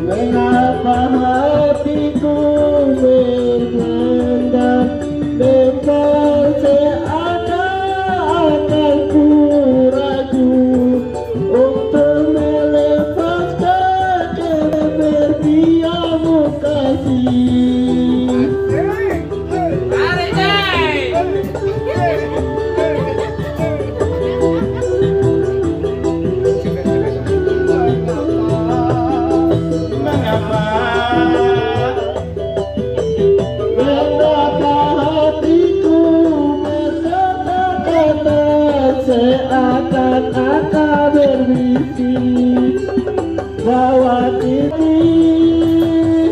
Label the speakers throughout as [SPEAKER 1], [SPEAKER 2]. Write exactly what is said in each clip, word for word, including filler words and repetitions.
[SPEAKER 1] Mengapa hatiku berpendam, bahkan seakan-akan ku ragu untuk melepaskan kepergianmu kasih. Seakan-akan berbisik bahwa ini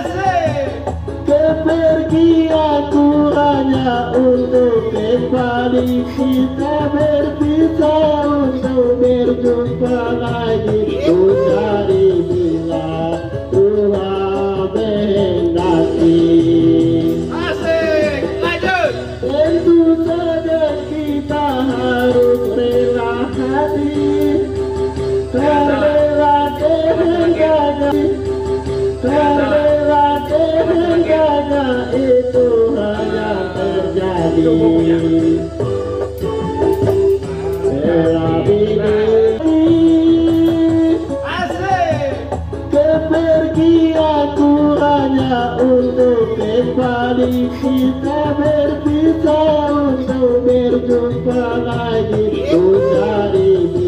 [SPEAKER 1] kepergianku hanya untuk kembali kita berpisah untuk berjumpa lagi. Ku cari bila Tuhan menghendaki. Tentu saja kita harus rela hati, rela kehendaknya, rela kehendaknya itu hanya terjadi. Rela ini kepergianku hanya untuk kembali kita berpisah untuk berjumpa lagi. Ku cari